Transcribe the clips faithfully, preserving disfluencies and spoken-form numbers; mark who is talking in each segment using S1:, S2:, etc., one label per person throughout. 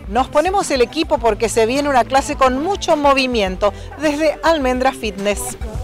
S1: Nos ponemos el equipo porque se viene una clase con mucho movimiento desde Almendra Fitness.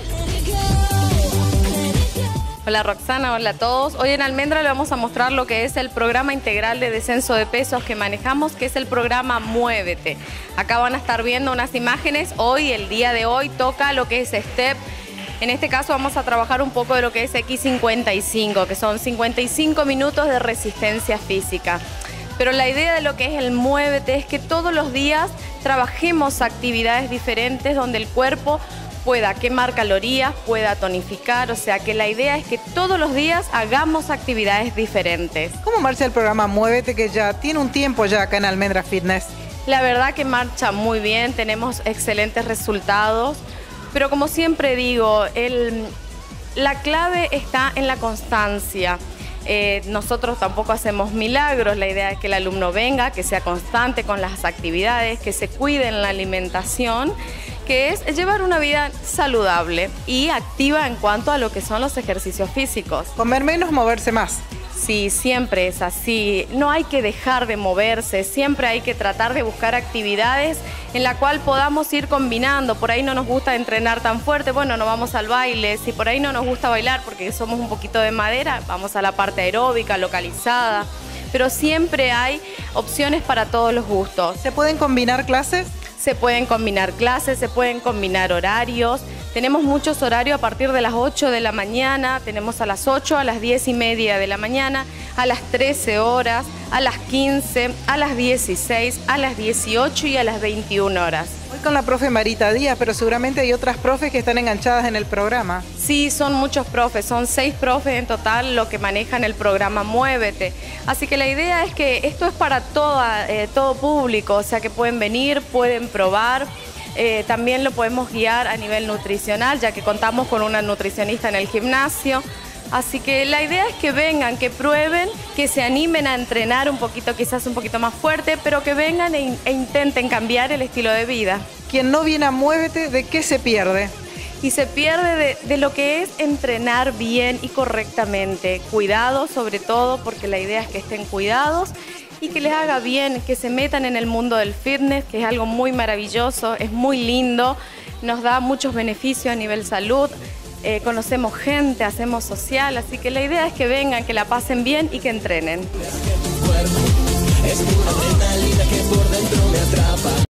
S2: Hola Roxana, hola a todos. Hoy en Almendra le vamos a mostrar lo que es el programa integral de descenso de pesos que manejamos, que es el programa Muévete. Acá van a estar viendo unas imágenes. Hoy, el día de hoy, toca lo que es Step. En este caso vamos a trabajar un poco de lo que es equis cincuenta y cinco, que son cincuenta y cinco minutos de resistencia física. Pero la idea de lo que es el Muévete es que todos los días trabajemos actividades diferentes donde el cuerpo pueda quemar calorías, pueda tonificar, o sea que la idea es que todos los días hagamos actividades diferentes.
S1: ¿Cómo marcha el programa Muévete, que ya tiene un tiempo ya acá en Almendra Fitness?
S2: La verdad que marcha muy bien, tenemos excelentes resultados, pero como siempre digo, el, la clave está en la constancia. Eh, nosotros tampoco hacemos milagros, la idea es que el alumno venga, que sea constante con las actividades, que se cuide en la alimentación, que es llevar una vida saludable y activa en cuanto a lo que son los ejercicios físicos.
S1: Comer menos, moverse más.
S2: Sí, siempre es así. No hay que dejar de moverse, siempre hay que tratar de buscar actividades en la cual podamos ir combinando. Por ahí no nos gusta entrenar tan fuerte, bueno, no vamos al baile. Si por ahí no nos gusta bailar porque somos un poquito de madera, vamos a la parte aeróbica, localizada. Pero siempre hay opciones para todos los gustos.
S1: ¿Se pueden combinar clases?
S2: Se pueden combinar clases, se pueden combinar horarios. Tenemos muchos horarios a partir de las ocho de la mañana, tenemos a las ocho, a las diez y media de la mañana, a las trece horas, a las quince, a las dieciséis, a las dieciocho y a las veintiuna horas.
S1: Hoy con la profe Marita Díaz, pero seguramente hay otras profes que están enganchadas en el programa.
S2: Sí, son muchos profes, son seis profes en total los que manejan el programa Muévete. Así que la idea es que esto es para toda, eh, todo público, o sea que pueden venir, pueden probar. Eh, también lo podemos guiar a nivel nutricional, ya que contamos con una nutricionista en el gimnasio. Así que la idea es que vengan, que prueben, que se animen a entrenar un poquito, quizás un poquito más fuerte, pero que vengan e, e intenten cambiar el estilo de vida.
S1: Quien no viene a Muévete, ¿de qué se pierde?
S2: Y se pierde de, de lo que es entrenar bien y correctamente. Cuidado sobre todo, porque la idea es que estén cuidados y que les haga bien, que se metan en el mundo del fitness, que es algo muy maravilloso, es muy lindo, nos da muchos beneficios a nivel salud, eh, conocemos gente, hacemos social, así que la idea es que vengan, que la pasen bien y que entrenen.